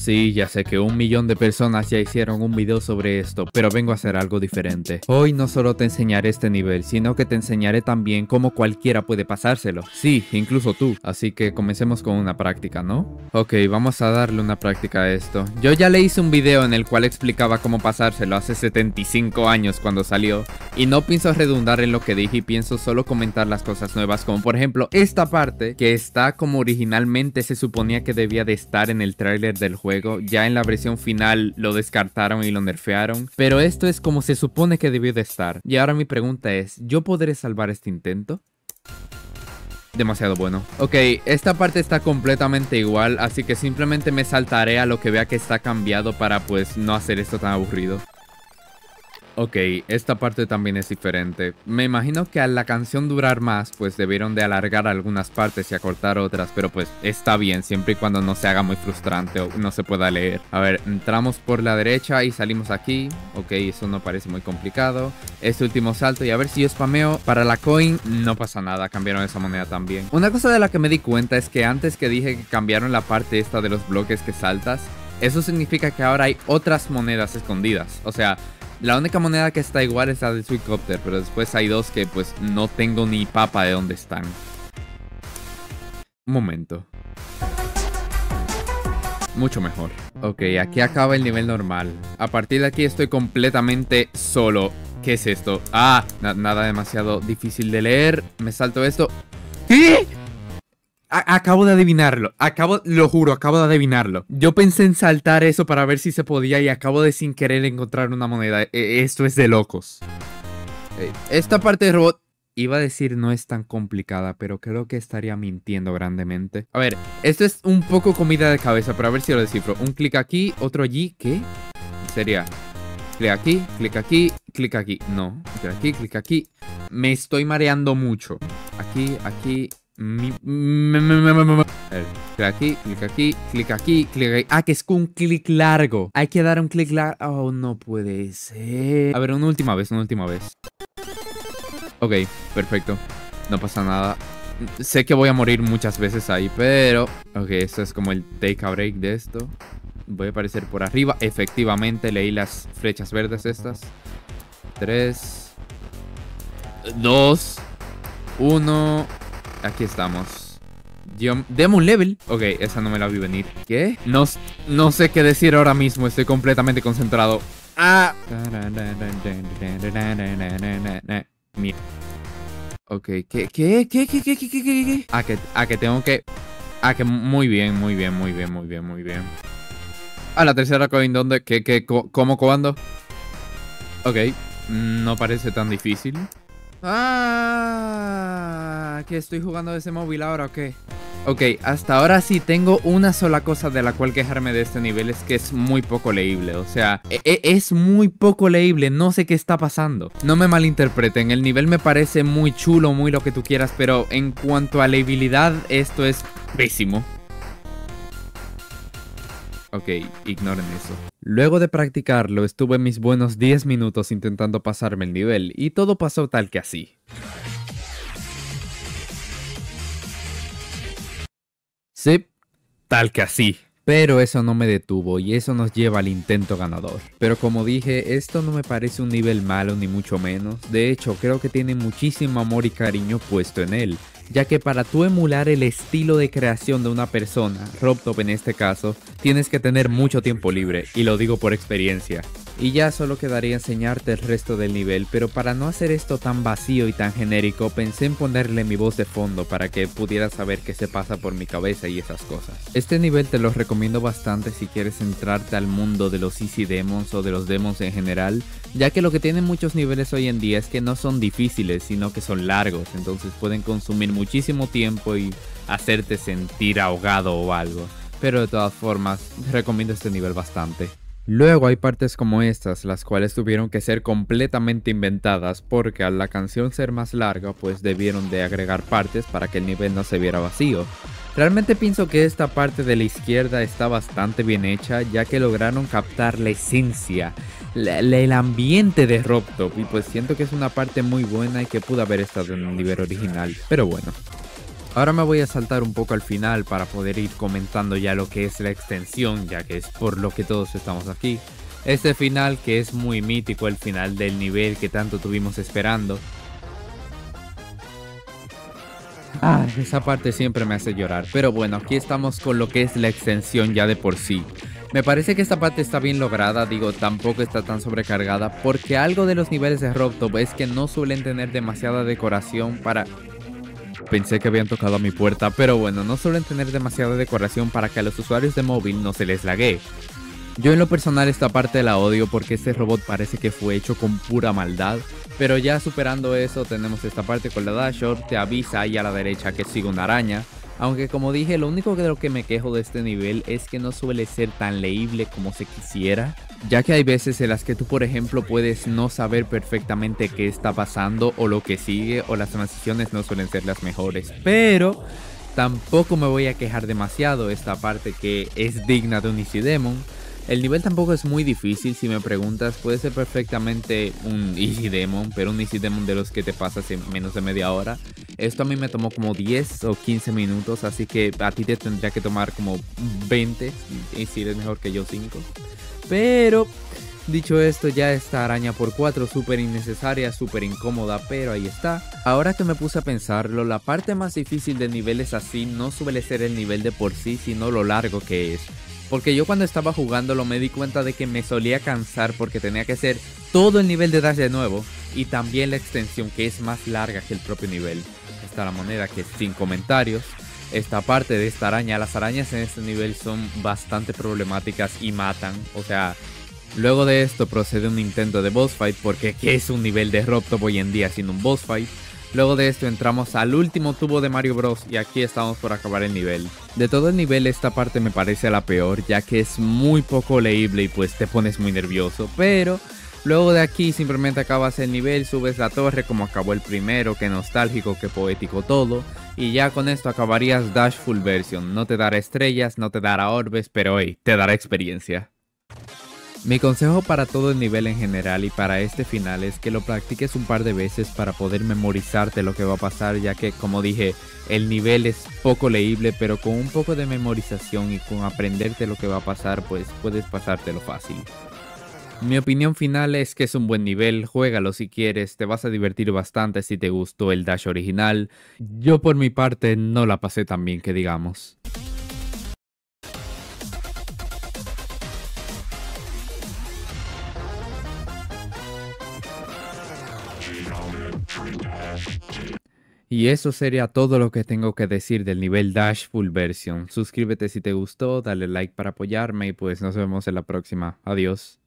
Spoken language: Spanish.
Sí, ya sé que 1 millón de personas ya hicieron un video sobre esto, pero vengo a hacer algo diferente. Hoy no solo te enseñaré este nivel, sino que te enseñaré también cómo cualquiera puede pasárselo. Sí, incluso tú. Así que comencemos con una práctica, ¿no? Ok, vamos a darle una práctica a esto. Yo ya le hice un video en el cual explicaba cómo pasárselo hace 75 años cuando salió. Y no pienso redundar en lo que dije y pienso solo comentar las cosas nuevas, como por ejemplo esta parte que está como originalmente se suponía que debía de estar en el tráiler del juego. Ya en la versión final lo descartaron y lo nerfearon, pero esto es como se supone que debió de estar. Y ahora mi pregunta es, ¿yo podré salvar este intento? Demasiado bueno. Ok, esta parte está completamente igual, así que simplemente me saltaré a lo que vea que está cambiado para pues no hacer esto tan aburrido. Ok, esta parte también es diferente. Me imagino que al la canción durar más, pues debieron de alargar algunas partes y acortar otras, pero pues está bien, siempre y cuando no se haga muy frustrante o no se pueda leer. A ver, entramos por la derecha y salimos aquí. Ok, eso no parece muy complicado. Este último salto y a ver si yo spameo para la coin, no pasa nada, cambiaron esa moneda también. Una cosa de la que me di cuenta es que antes que dije que cambiaron la parte esta de los bloques que saltas, eso significa que ahora hay otras monedas escondidas, o sea... La única moneda que está igual es la de Suicopter, pero después hay dos que pues no tengo ni papa de dónde están. Un momento. Mucho mejor. Ok, aquí acaba el nivel normal. A partir de aquí estoy completamente solo. ¿Qué es esto? Ah, nada demasiado difícil de leer. Me salto esto. ¿Qué? Acabo de adivinarlo, lo juro, acabo de adivinarlo. Yo pensé en saltar eso para ver si se podía y acabo de sin querer encontrar una moneda. Esto es de locos. Esta parte de robot, iba a decir no es tan complicada, pero creo que estaría mintiendo grandemente. A ver, esto es un poco comida de cabeza, pero a ver si lo descifro. Un clic aquí, otro allí, ¿qué? Sería clic aquí, clic aquí, clic aquí. No, clic aquí, clic aquí. Me estoy mareando mucho. Aquí, aquí... clic aquí, clic aquí, clic aquí, clic aquí. Ah, que es con un clic largo. Hay que dar un clic largo. Oh, no puede ser. A ver, una última vez, Ok, perfecto. No pasa nada. Sé que voy a morir muchas veces ahí, pero... Ok, esto es como el take a break de esto. Voy a aparecer por arriba. Efectivamente, leí las flechas verdes estas. 3 2 1. Aquí estamos. Demon level. Ok, esa no me la vi venir. ¿Qué? No sé qué decir ahora mismo. Estoy completamente concentrado. Ah. Mira. Ok, ¿qué? Que tengo que... que muy bien. Ah, la tercera coin, ¿dónde? ¿Cómo, cuándo? Ok, no parece tan difícil. Ah, que estoy jugando de ese móvil ahora, ¿o qué? Ok, hasta ahora sí tengo una sola cosa de la cual quejarme de este nivel, es que es muy poco leíble, o sea, es muy poco leíble, no sé qué está pasando. No me malinterpreten, el nivel me parece muy chulo, muy lo que tú quieras, pero en cuanto a legibilidad, esto es pésimo. Ok, ignoren eso. Luego de practicarlo, estuve mis buenos 10 minutos intentando pasarme el nivel, y todo pasó tal que así. Sí, tal que así. Pero eso no me detuvo y eso nos lleva al intento ganador. Pero como dije, esto no me parece un nivel malo ni mucho menos. De hecho, creo que tiene muchísimo amor y cariño puesto en él, ya que para tú emular el estilo de creación de una persona, RobTop en este caso, tienes que tener mucho tiempo libre, y lo digo por experiencia. Y ya solo quedaría enseñarte el resto del nivel, pero para no hacer esto tan vacío y tan genérico, pensé en ponerle mi voz de fondo para que pudieras saber qué se pasa por mi cabeza y esas cosas. Este nivel te lo recomiendo bastante si quieres entrarte al mundo de los Easy Demons o de los Demons en general, ya que lo que tienen muchos niveles hoy en día es que no son difíciles, sino que son largos, entonces pueden consumir muchísimo tiempo y hacerte sentir ahogado o algo. Pero de todas formas, recomiendo este nivel bastante. Luego hay partes como estas, las cuales tuvieron que ser completamente inventadas porque al la canción ser más larga, pues debieron de agregar partes para que el nivel no se viera vacío. Realmente pienso que esta parte de la izquierda está bastante bien hecha, ya que lograron captar la esencia, el ambiente de RobTop, y pues siento que es una parte muy buena y que pudo haber estado en un nivel original, pero bueno. Ahora me voy a saltar un poco al final para poder ir comentando ya lo que es la extensión, ya que es por lo que todos estamos aquí. Este final que es muy mítico, el final del nivel que tanto tuvimos esperando. Esa parte siempre me hace llorar, pero bueno, aquí estamos con lo que es la extensión ya de por sí. Me parece que esta parte está bien lograda, digo, tampoco está tan sobrecargada, porque algo de los niveles de Robtop es que no suelen tener demasiada decoración para... Pensé que habían tocado a mi puerta, pero bueno, no suelen tener demasiada decoración para que a los usuarios de móvil no se les lague. Yo en lo personal esta parte la odio porque este robot parece que fue hecho con pura maldad, pero ya superando eso tenemos esta parte con la dashboard, te avisa ahí a la derecha que sigue una araña, aunque como dije lo único de lo que me quejo de este nivel es que no suele ser tan leíble como se quisiera, ya que hay veces en las que tú por ejemplo puedes no saber perfectamente qué está pasando o lo que sigue o las transiciones no suelen ser las mejores, pero tampoco me voy a quejar demasiado esta parte que es digna de un Easy Demon. El nivel tampoco es muy difícil, si me preguntas, puede ser perfectamente un Easy Demon, pero un Easy Demon de los que te pasas en menos de media hora. Esto a mí me tomó como 10 o 15 minutos, así que a ti te tendría que tomar como 20, y si eres mejor que yo 5. Pero, dicho esto, ya esta araña por 4, súper innecesaria, súper incómoda, pero ahí está. Ahora que me puse a pensarlo, la parte más difícil de niveles así no suele ser el nivel de por sí, sino lo largo que es. Porque yo cuando estaba jugándolo me di cuenta de que me solía cansar porque tenía que hacer todo el nivel de dash de nuevo y también la extensión que es más larga que el propio nivel. Está la moneda que es sin comentarios. Esta parte de esta araña, las arañas en este nivel son bastante problemáticas y matan. O sea, luego de esto procede un intento de boss fight porque ¿qué es un nivel de Robtop hoy en día sin un boss fight? Luego de esto entramos al último tubo de Mario Bros y aquí estamos por acabar el nivel. De todo el nivel esta parte me parece la peor ya que es muy poco leíble y pues te pones muy nervioso, pero luego de aquí simplemente acabas el nivel, subes la torre como acabó el primero, qué nostálgico, qué poético todo, y ya con esto acabarías Dash Full Version. No te dará estrellas, no te dará orbes, pero hey, te dará experiencia. Mi consejo para todo el nivel en general y para este final es que lo practiques un par de veces para poder memorizarte lo que va a pasar, ya que como dije, el nivel es poco leíble, pero con un poco de memorización y con aprenderte lo que va a pasar, pues puedes pasártelo fácil. Mi opinión final es que es un buen nivel, juégalo si quieres, te vas a divertir bastante si te gustó el Dash original. Yo por mi parte no la pasé tan bien que digamos. Y eso sería todo lo que tengo que decir del nivel Dash Full Version. Suscríbete si te gustó, dale like para apoyarme y pues nos vemos en la próxima. Adiós.